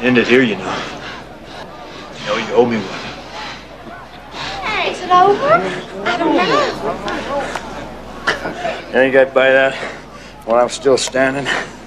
End it here, you know. You know you owe me one. Hey, is it over? I don't know. You think I'd buy that while I'm still standing?